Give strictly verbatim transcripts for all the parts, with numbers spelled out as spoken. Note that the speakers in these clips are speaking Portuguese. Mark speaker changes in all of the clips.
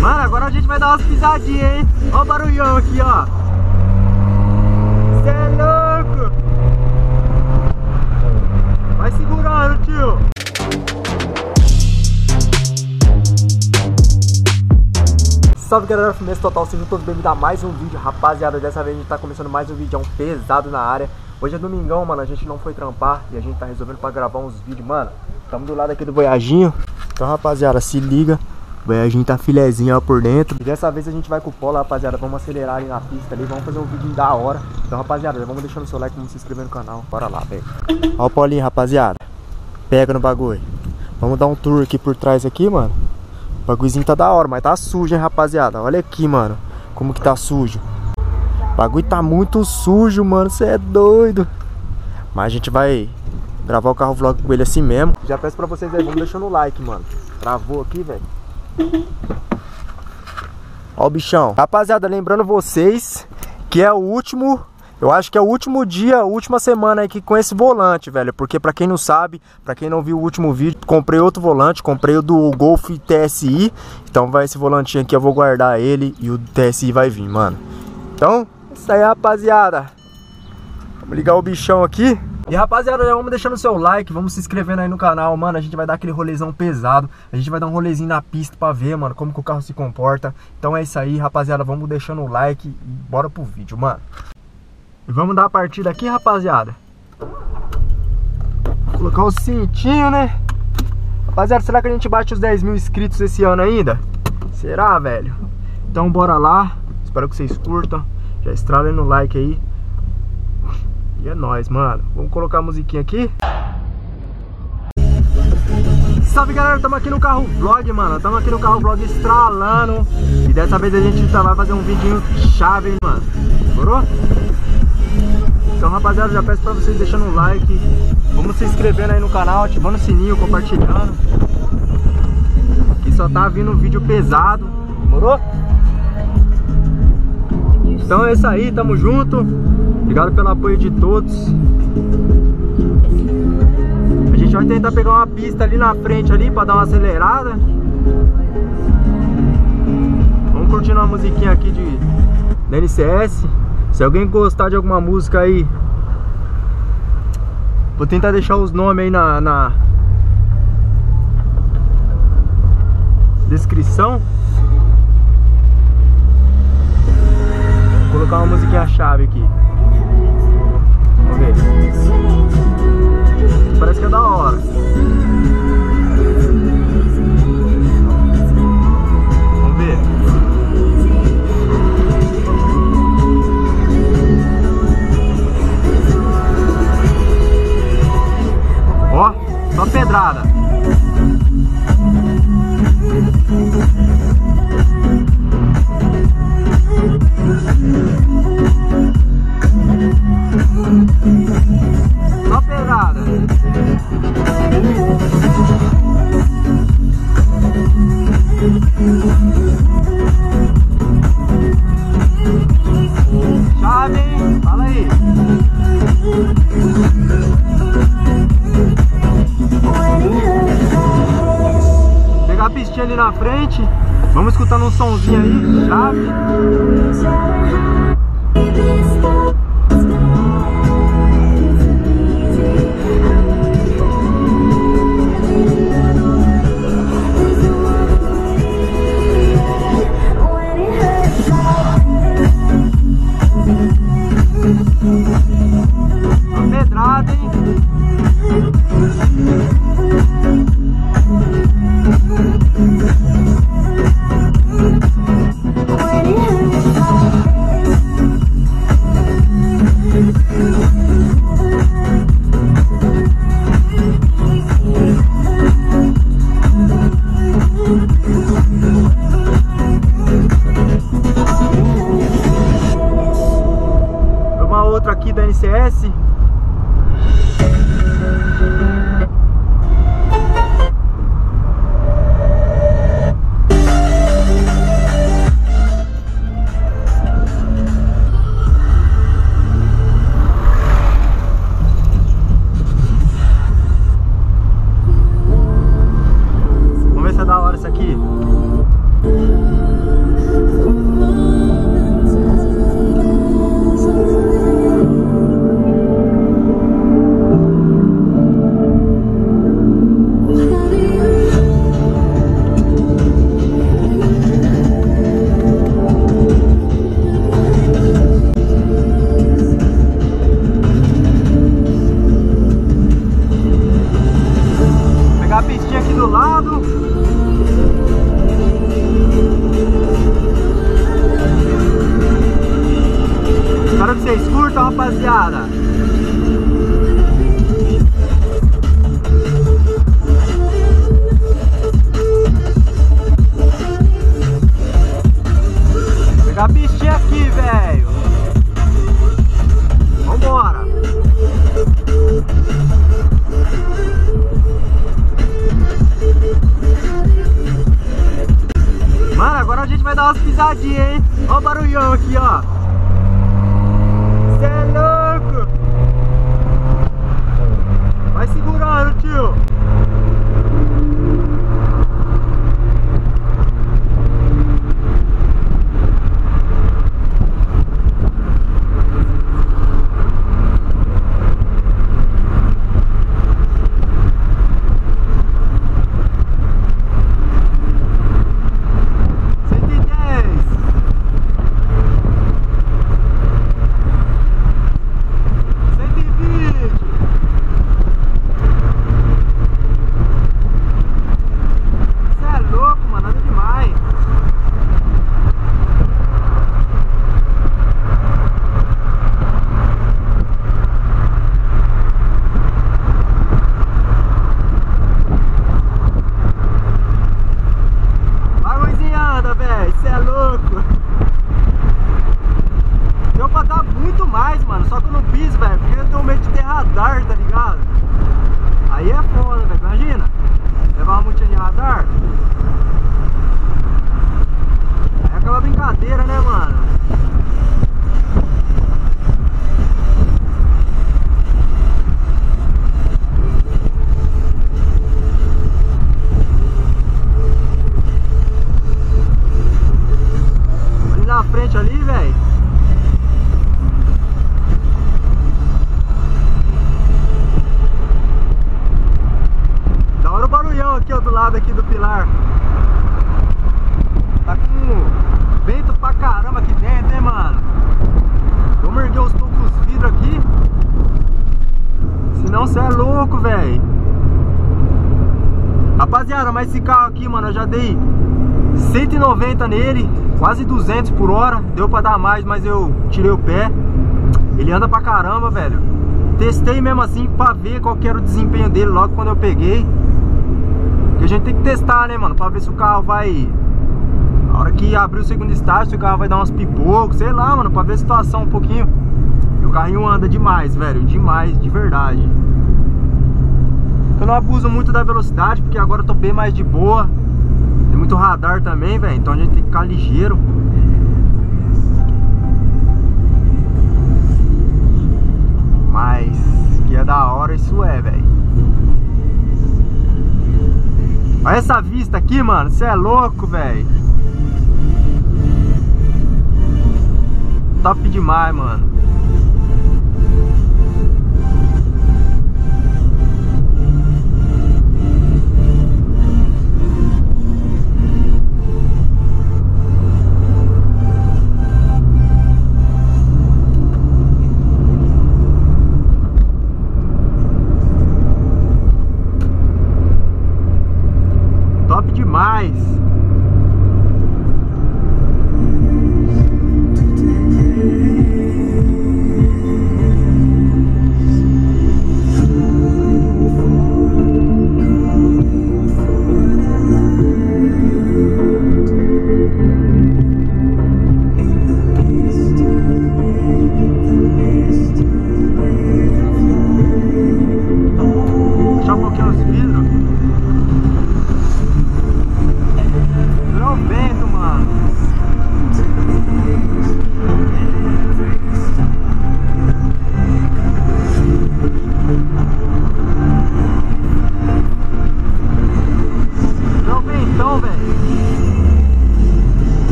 Speaker 1: Mano, agora a gente vai dar umas pisadinhas, hein? Ó o barulhão aqui, ó. Cê é louco! Vai segurando, tio. Salve galera, firmeza total, sejam todos bem-vindos a mais um vídeo. Rapaziada, dessa vez a gente tá começando mais um vídeo pesado na área. Hoje é domingão, mano, a gente não foi trampar e a gente tá resolvendo pra gravar uns vídeos, mano. Estamos do lado aqui do Voyaginho. Então, rapaziada, se liga. O Voyaginho tá filezinho ó por dentro. E dessa vez a gente vai com o Polo, rapaziada. Vamos acelerar ali na pista ali, vamos fazer um vídeo da hora. Então, rapaziada, vamos deixando o seu like, vamos se inscrever no canal. Bora lá, velho. Ó o Paulinho, rapaziada. Pega no bagulho. Vamos dar um tour aqui por trás aqui, mano. O bagulhozinho tá da hora, mas tá sujo, hein, rapaziada. Olha aqui, mano, como que tá sujo. O bagulho tá muito sujo, mano. Você é doido. Mas a gente vai gravar o carro vlog com ele assim mesmo. Já peço pra vocês aí, vamos deixando o like, mano. Travou aqui, velho. Ó o bichão. Rapaziada, lembrando vocês que é o último, eu acho que é o último dia, a última semana aqui com esse volante, velho. Porque pra quem não sabe, pra quem não viu o último vídeo, comprei outro volante, comprei o do Golf T S I. Então vai esse volantinho aqui, eu vou guardar ele e o T S I vai vir, mano. Então, isso aí, rapaziada. Vamos ligar o bichão aqui. E rapaziada, já vamos deixando o seu like, vamos se inscrevendo aí no canal, mano. A gente vai dar aquele rolezão pesado. A gente vai dar um rolezinho na pista pra ver, mano, como que o carro se comporta. Então é isso aí, rapaziada, vamos deixando o like e bora pro vídeo, mano. E vamos dar a partida aqui, rapaziada. Vou colocar o cintinho, né? Rapaziada, será que a gente bate os dez mil inscritos esse ano ainda? Será, velho? Então bora lá. Espero que vocês curtam. Já estralem no like aí. E é nóis, mano. Vamos colocar a musiquinha aqui. Salve galera, estamos aqui no carro vlog, mano. Estamos aqui no carro vlog estralando. E dessa vez a gente vai fazer um vidinho chave, hein, mano. Demorou? Então, rapaziada, já peço pra vocês deixando um like. Vamos se inscrevendo aí no canal, ativando o sininho, compartilhando. Aqui só tá vindo um vídeo pesado. Demorou? Então é isso aí, tamo junto. Obrigado pelo apoio de todos. A gente vai tentar pegar uma pista ali na frente ali pra dar uma acelerada. Vamos curtindo uma musiquinha aqui de da N C S. Se alguém gostar de alguma música aí, vou tentar deixar os nomes aí na, na descrição. Vou colocar uma musiquinha chave aqui. Vamos ver. Parece que é da hora. Vamos ver. Ó, só pedrada. Só pedrada. Chave, hein? Fala aí. Pegar a pistinha ali na frente. Vamos escutando um somzinho aí. Chave. Uma pedrada, hein? rapaziada. Pegar a pistinha aqui, velho. Vambora. Mano, agora a gente vai dar umas pisadinhas, hein? Ó o barulhão aqui, ó. Cê é louco. Vai segurando, tio. Aqui do pilar tá com vento pra caramba aqui dentro, hein, mano? Vamos erguer os poucos vidros aqui, senão cê é louco, velho. Rapaziada, mas esse carro aqui, mano, eu já dei cento e noventa nele, quase duzentos por hora. Deu pra dar mais, mas eu tirei o pé. Ele anda pra caramba, velho. Testei mesmo assim pra ver qual que era o desempenho dele logo quando eu peguei. A gente tem que testar, né, mano, pra ver se o carro vai... A hora que abrir o segundo estágio, se o carro vai dar umas pipocas, sei lá, mano, pra ver a situação um pouquinho. E o carrinho anda demais, velho, demais, de verdade. Eu não abuso muito da velocidade, porque agora eu tô bem mais de boa. Tem muito radar também, velho, então a gente tem que ficar ligeiro. Mas que é da hora, isso é, velho. Olha essa vista aqui, mano. Você é louco, velho. Top demais, mano. Top demais.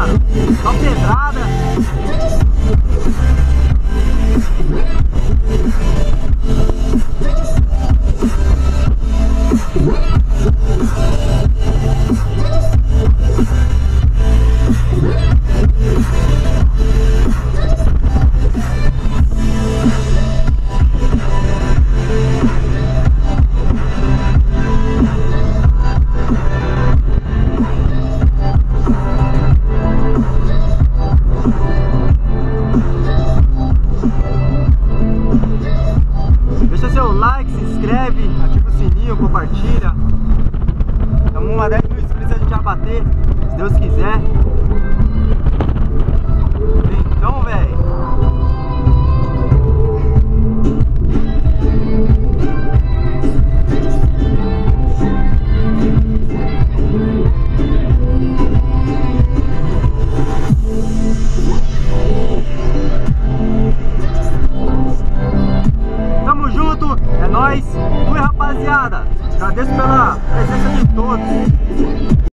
Speaker 1: Só pedrada. Deixa seu like, se inscreve, ativa o sininho, compartilha. Estamos a dez mil inscritos, a gente vai bater, se Deus quiser. Então, velho. Tamo junto, é nóis. Fui, rapaziada. Agradeço pela presença de todos.